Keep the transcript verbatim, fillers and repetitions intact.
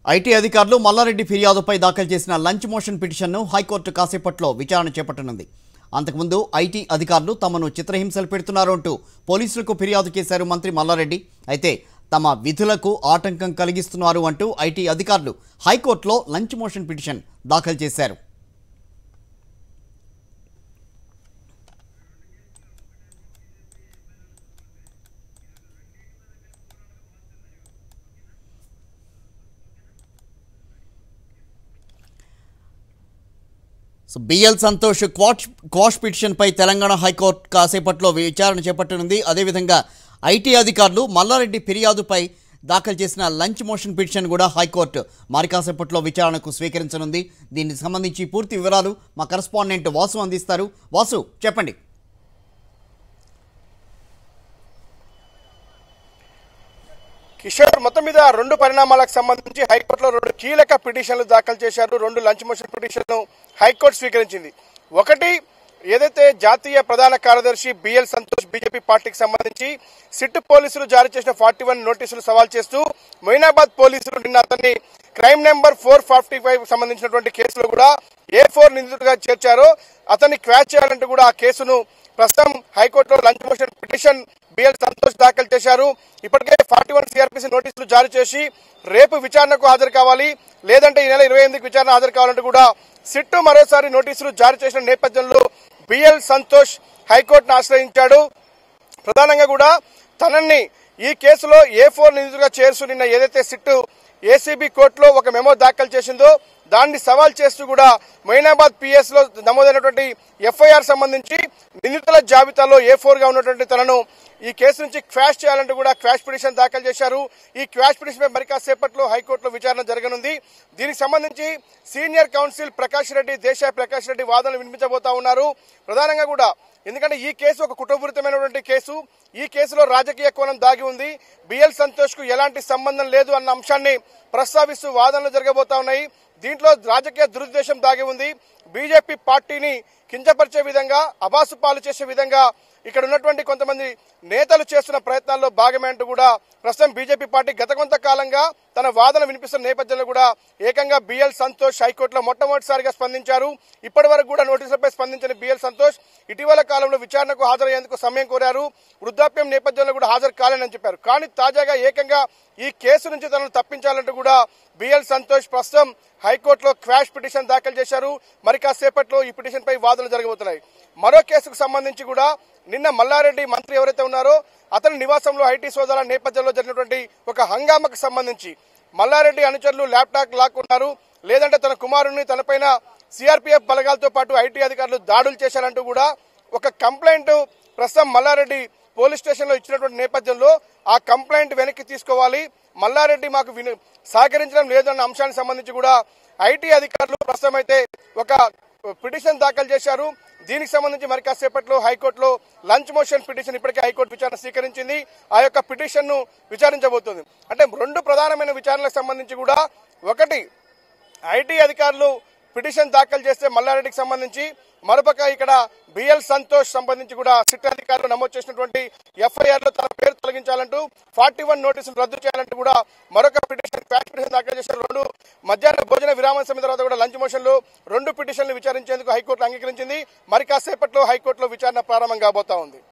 IT అధికారులు మల్లారెడ్డి ఫిర్యాదుపై దాఖలు చేసిన లంచ్ మోషన్ పిటిషన్ను హైకోర్టు కాసేపట్లో విచారణ చేపట్టనుంది. అంతకుముందు ఐటీ అధికారులు తమను చిత్రహింసలు పెడుతున్నారు అంటూ పోలీసులకు ఫిర్యాదు చేశారు మంత్రి మల్లారెడ్డి. అయితే తమ విధులకు ఆటంకం కలిగిస్తున్నారు అంటూ ఐటీ అధికారులు హైకోర్టులో లంచ్ మోషన్ పిటిషన్ దాఖలు చేశారు. So BL Santosh quash quash పిటిషన్పై తెలంగాణ హైకోర్టు కాసేపట్లో విచారణ చేపట్టనుంది. అదేవిధంగా ఐటీ అధికారులు మల్లారెడ్డి ఫిర్యాదుపై దాఖలు చేసిన లంచ్ మోషన్ పిటిషన్ కూడా హైకోర్టు మరి కాసేపట్లో విచారణకు స్వీకరించనుంది. దీనికి సంబంధించి పూర్తి వివరాలు మా కరెస్పాండెంట్ వాసు అందిస్తారు. వాసు, చెప్పండి. కిషోర్, మొత్తం మీద రెండు పరిణామాలకు సంబంధించి హైకోర్టులో రెండు కీలక పిటిషన్లు దాఖలు చేశారు. రెండు లంచ్ మోషన్ పిటిషన్ను హైకోర్టు స్వీకరించింది. ఒకటి, ఏదైతే జాతీయ ప్రధాన కార్యదర్శి బిఎల్ సంతోష్ బీజేపీ పార్టీకి సంబంధించి సిట్ పోలీసులు జారీ చేసిన ఫార్టీ వన్ నోటీసులు సవాల్ చేస్తూ మొయినాబాద్ పోలీసులు నిన్న అతన్ని crime number four forty five సంబంధించినటువంటి కేసులో కూడా ఏ ఫోర్ నిందితుడిగా చేర్చారో అతన్ని క్వాష్ చేయాలంటూ కూడా ఆ కేసును ప్రస్తుతం హైకోర్టులో lunch motion petition BL Santosh దాఖలు చేశారు. ఇప్పటికే ఫార్టీ వన్ సిఆర్పిసి నోటీసులు జారీ చేసి రేపు విచారణకు హాజరు కావాలి, లేదంటే ఈ నెల ఇరవై ఎనిమిదికి విచారణ హాజరు కావాలంటూ కూడా సిట్టు మరోసారి నోటీసులు జారీ చేసిన నేపథ్యంలో బిఎల్ సంతోష్ హైకోర్టును ఆశ్రయించాడు. ప్రధానంగా కూడా తనని ఈ కేసులో ఏ ఫోర్ నిందితుడిగా చేర్చు నిన్న ఏదైతే సిట్టు ఏసీబీ కోర్టులో ఒక మెమో దాఖలు చేసిందో దాన్ని సవాల్ చేస్తూ కూడా మొయినాబాద్ పిఎస్ లో నమోదైనటువంటి ఎఫ్ఐఆర్ సంబంధించి నిందితుల జాబితాలో ఏ ఫోర్ గా ఉన్నటువంటి తనను ఈ కేసు నుంచి క్వాష్ చేయాలంటూ కూడా క్వాష్ పిటిషన్ దాఖలు చేశారు. ఈ క్వాష్ పిటిషన్ పై మరి కాసేపట్లో హైకోర్టులో విచారణ జరగనుంది. దీనికి సంబంధించి సీనియర్ కౌన్సిల్ ప్రకాష్ రెడ్డి, దేశాయ్ ప్రకాష్ రెడ్డి వాదనలు వినిపించబోతా ఉన్నారు. ప్రధానంగా కూడా ఎందుకంటే ఈ కేసు ఒక కుట్రపూరితమైనటువంటి కేసు, ఈ కేసులో రాజకీయ కోణం దాగి ఉంది, బిఎల్ సంతోష్ కు ఎలాంటి సంబంధం లేదు అన్న అంశాన్ని ప్రస్తావిస్తూ వాదనలు జరగబోతా ఉన్నాయి. దీంట్లో రాజకీయ దురుద్దేశం దాగి ఉంది. బీజేపీ పార్టీని కించపరిచే విధంగా, అబాసు పాలు చేసే విధంగా ఇక్కడ ఉన్నటువంటి కొంతమంది నేతలు చేస్తున్న ప్రయత్నాల్లో భాగమే అంటూ కూడా ప్రస్తుతం బీజేపీ పార్టీ గత కొంతకాలంగా తన వాదన వినిపిస్తున్న నేపథ్యంలో కూడా ఏకంగా బిఎల్ సంతోష్ హైకోర్టులో మొట్టమొదటిసారిగా స్పందించారు. ఇప్పటి వరకు కూడా నోటీసులపై స్పందించిన బిఎల్ సంతోష్ ఇటీవల కాలంలో విచారణకు హాజరయ్యేందుకు సమయం కోరారు. వృద్ధాప్యం నేపథ్యంలో కూడా హాజరు కాలేనని చెప్పారు. కానీ తాజాగా ఏకంగా ఈ కేసు నుంచి తనను తప్పించాలంటూ కూడా బిఎల్ సంతోష్ ప్రస్తుతం హైకోర్టులో క్వాష్ పిటిషన్ దాఖలు చేశారు. మరి కాసేపట్లో ఈ పిటిషన్ పై వాదనలు జరగబోతున్నాయి. మరో కేసుకు సంబంధించి కూడా నిన్న మల్లారెడ్డి మంత్రి ఎవరైతే ఉన్నారో అతని నివాసంలో ఐటీ సోదాల నేపథ్యంలో జరిగినటువంటి ఒక హంగామాకు సంబంధించి మల్లారెడ్డి అనుచరులు ల్యాప్టాప్ లాక్కున్నారు, లేదంటే తన కుమారుడిని తనపైన సిఆర్పీఎఫ్ బలగాలతో పాటు ఐటీ అధికారులు దాడులు చేశారంటూ కూడా ఒక కంప్లైంట్ ప్రస్తుతం మల్లారెడ్డి పోలీస్ స్టేషన్ లో ఇచ్చినటువంటి నేపథ్యంలో ఆ కంప్లైంట్ వెనక్కి తీసుకోవాలి, మల్లారెడ్డి మాకు సహకరించడం లేదన్న అంశానికి సంబంధించి కూడా ఐటీ అధికారులు ప్రస్తుతం అయితే ఒక పిటిషన్ దాఖలు చేశారు. దీనికి సంబంధించి మరి కాసేపట్లో హైకోర్టులో లంచ్ మోషన్ పిటిషన్ ఇప్పటికే హైకోర్టు విచారణ స్వీకరించింది. ఆ యొక్క పిటిషన్ ను విచారించబోతుంది. అంటే రెండు ప్రధానమైన విచారణలకు సంబంధించి కూడా ఒకటి, ఐటీ అధికారులు పిటిషన్ దాఖలు చేస్తే మల్లారెడ్డికి సంబంధించి, మరోపక్క ఇక్కడ బిఎల్ సంతోష్ సంబంధించి కూడా సిట్ అధికారులు నమోదు చేసినటువంటి ఎఫ్ఐఆర్ లో తన పేరు తొలగించాలంటూ ఫార్టీ వన్ నోటీసులు రద్దు చేయాలంటూ కూడా మరొక పిటిషన్ క్వాష్ పిటిషన్ దాఖలు చేసిన రెండు మధ్యాహ్న భోజన విరామం సమయం తర్వాత కూడా లంచ్ మోషన్ లో రెండు పిటిషన్లు విచారించేందుకు హైకోర్టు అంగీకరించింది. మరి కాసేపట్లో హైకోర్టులో విచారణ ప్రారంభం కాబోతా ఉంది.